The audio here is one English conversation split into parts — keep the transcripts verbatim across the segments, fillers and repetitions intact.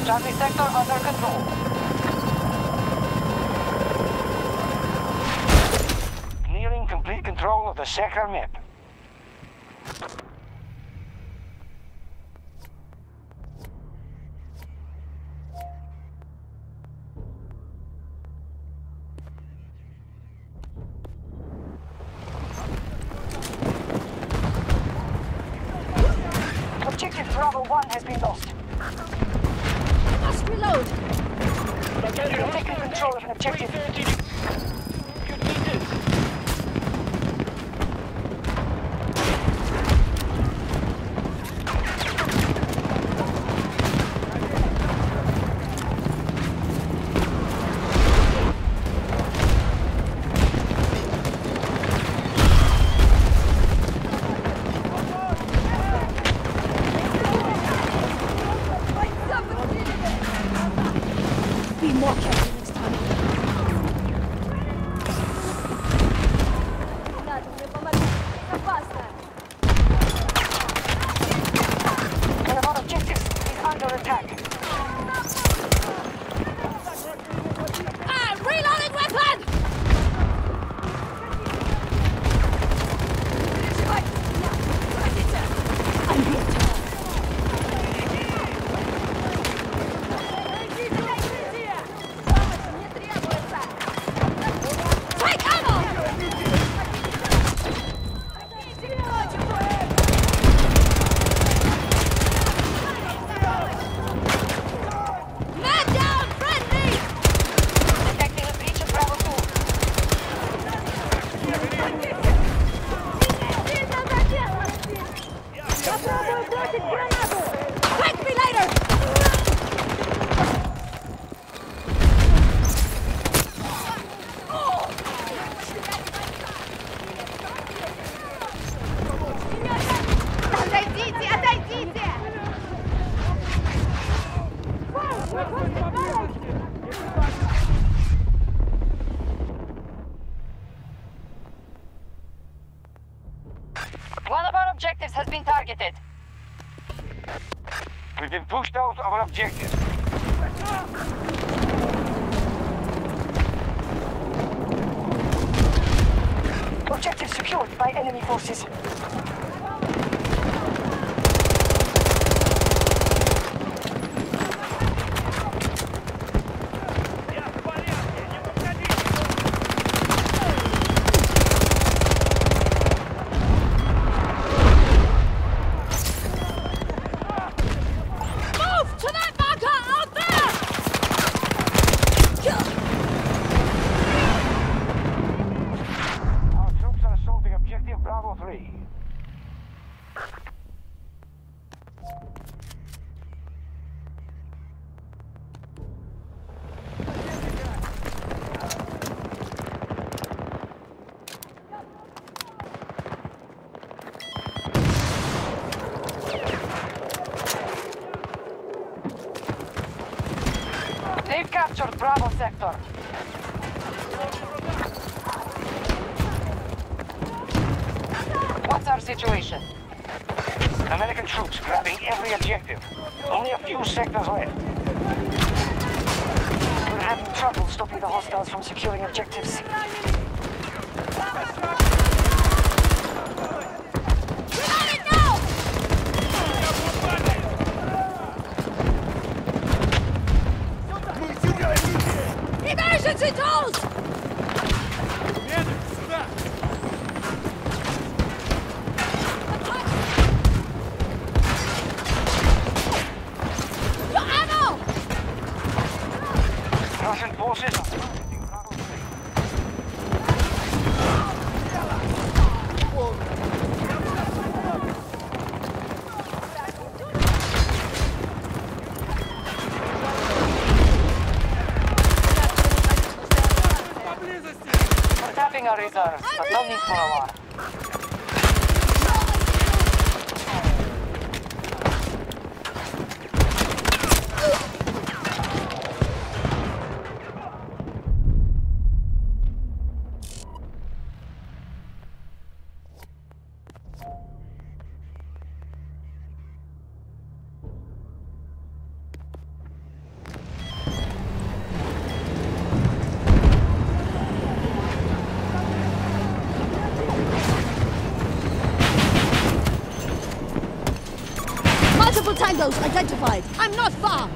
Charlie sector under control. Clearing complete control of the sector map. Objective Bravo one has been lost. Must reload. You're taking control of an objective. Be more careful next time. Надо мне помогать. Опасно. One of our objectives is under attack. Ah, reloading weapon! I'm hit. Quick, me later! Отойдите, отойдите! One of our objectives has been targeted. We've been pushed out of our objective. Objective secured by enemy forces. They've captured Bravo sector. What's our situation? American troops grabbing every objective. Only a few sectors left. We're having trouble stopping the hostiles from securing objectives. Emergency tools! Your ammo! Russian forces. We're tapping our reserves, but no need for alarm. Tangos identified. I'm not far.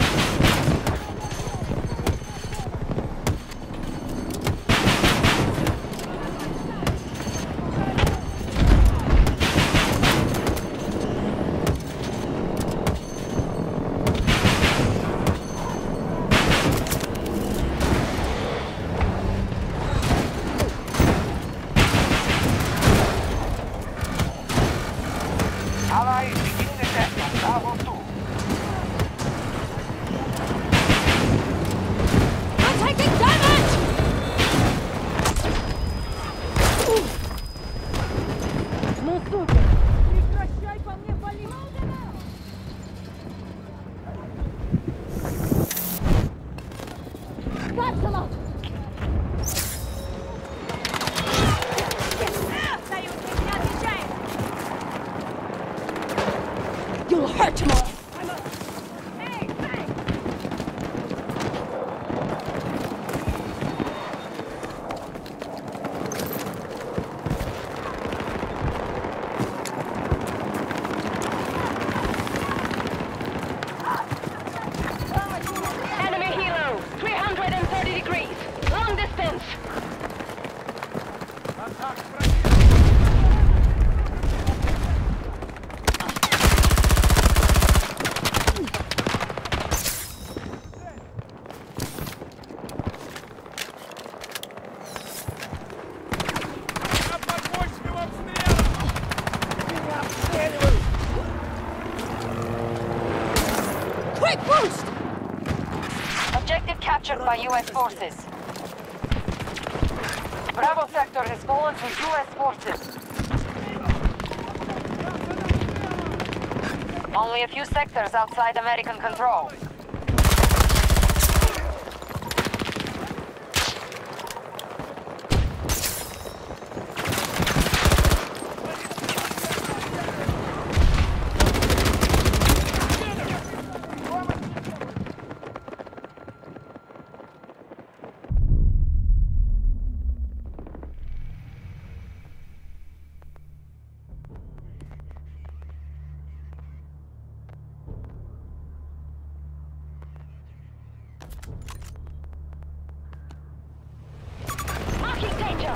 Allies beginning attack on Bravo two. I'm taking damage! Ну, супер! Прекращай по мне палить! That's a lot! You'll hurt more! Hey, hey! Enemy helo, three hundred thirty degrees, long distance. Quick boost! Objective captured by U S forces. Bravo sector has fallen to U S forces. Only a few sectors outside American control. Marking danger!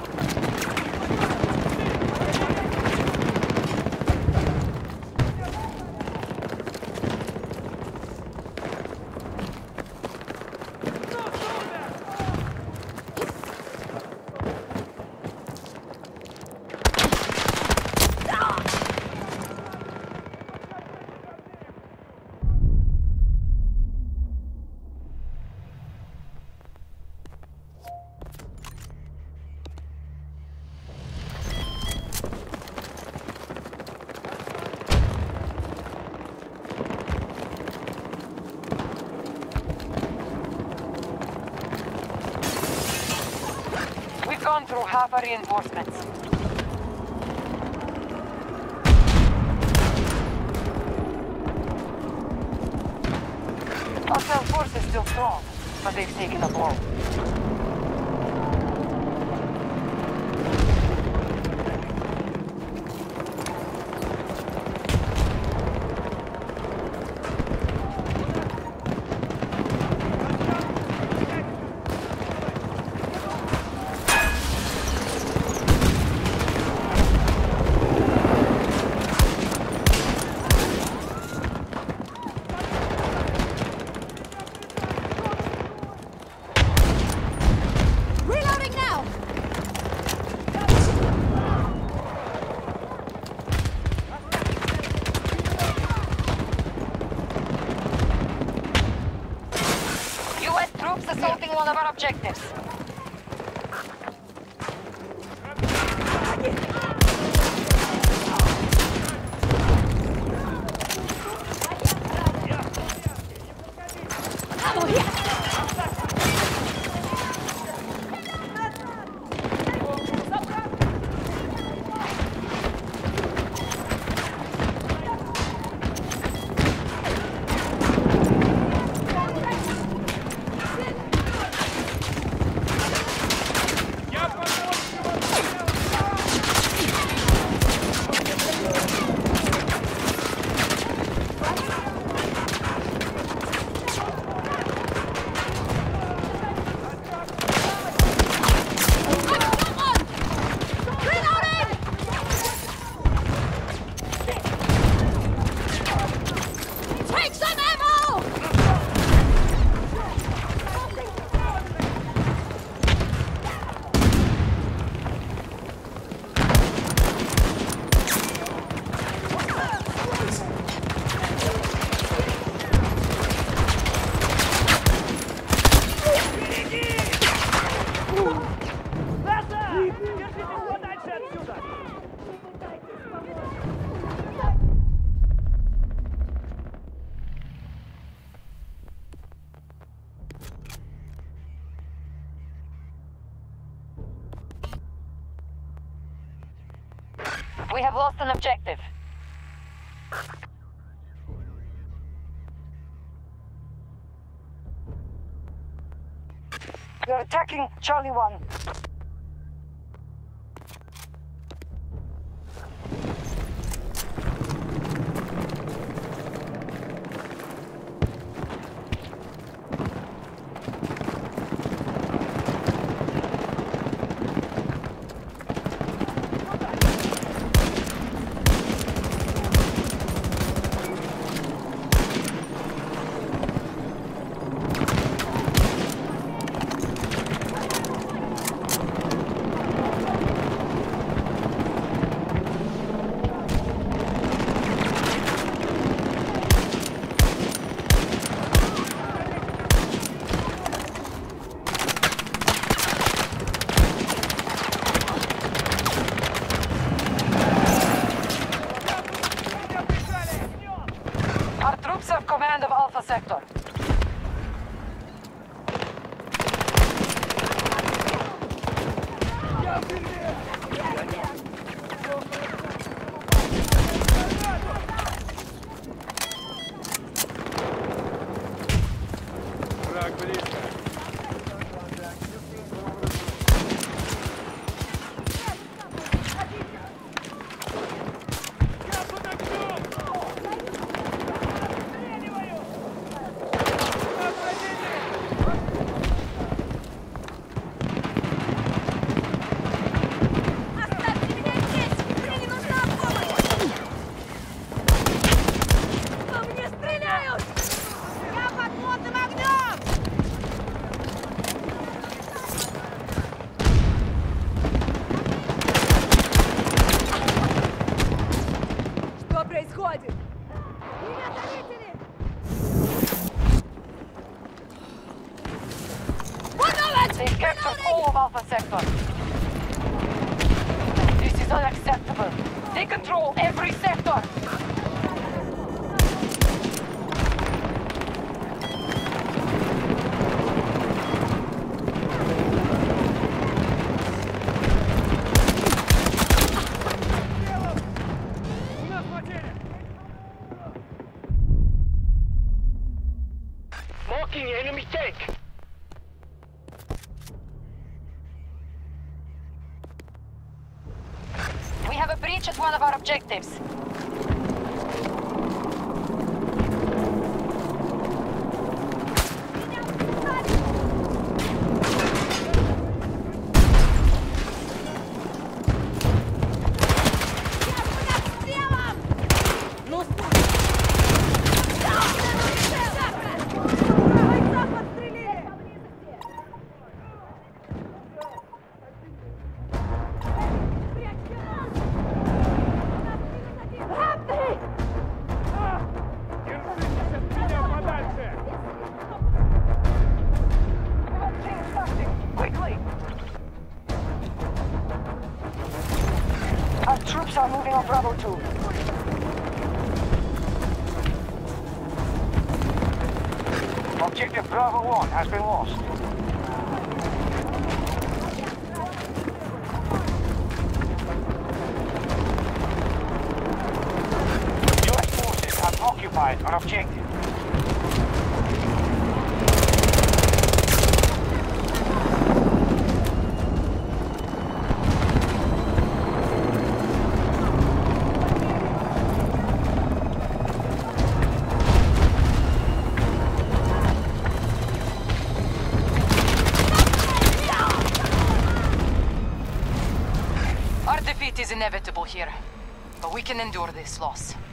We've gone through half our reinforcements. Hostile force is still strong, but they've taken a blow. Reloading now! U S troops assaulting one of our objectives. Ammo here! We have lost an objective. We are attacking Charlie One. Command of Alpha Sector. происходит? Меня заметили! They've captured all of Alpha Sector. This is unacceptable. They control every sector. Marking enemy tank. We have a breach at one of our objectives. Our troops are moving on Bravo two. Objective Bravo one has been lost. U S forces have occupied an objective. Our defeat is inevitable here, but we can endure this loss.